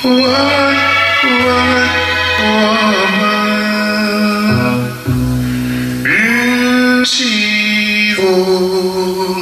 is evil.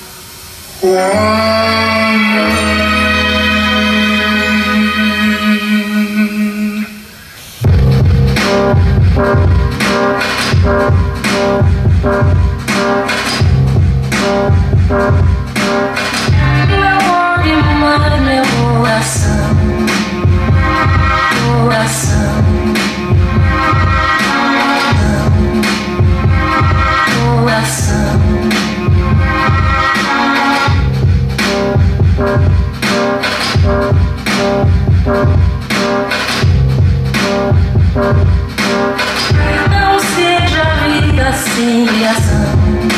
Não seja a vida sem reação,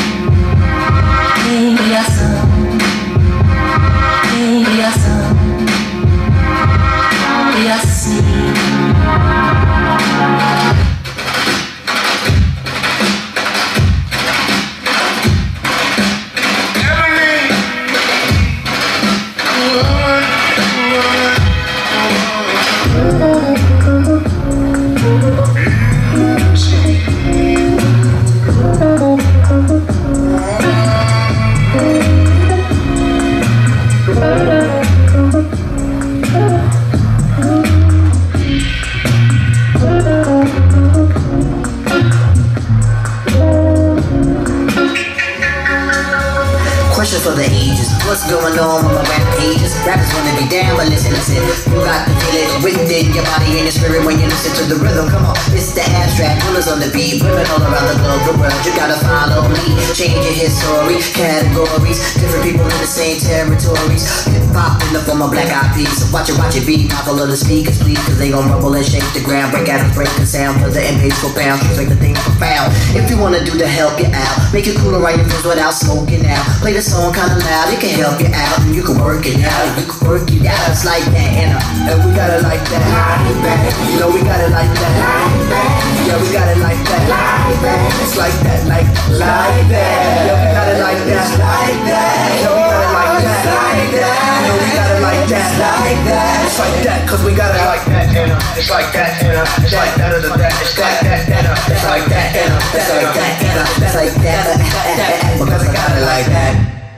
sem reação, sem reação, e assim. Question for the ages. What's going on with my rap pages? Rappers wanna be down, but listen. You got to feel it written in your body and your spirit when you listen to the rhythm. Come on, it's the abstract, killers on the beat, women all around the globe, the world. You gotta follow me, change your history, categories, different people in the same territories. Hip hop in the form of black eyed peas. So watch it be mindful of the speakers, please, cause they gon' rumble and shake the ground, break out and break the sound for the MPs go pound. Just like the thing profound. If you wanna do to help you out, make it cool and write your friends without smoking out. Play the song kinda loud, it can help you out, and you can work it out, you can work it out. It's like that, and we got it like that. You know we got it like that. Yeah, we got it like that. It's like that, like that. Yeah, we got it like that. Yeah, we got it like that. Yeah, we got it like that. It's like that, cause we got it like that. It's like that, it's like that, it's like that, it's like that, it's like that, it's like that, because we got it like that.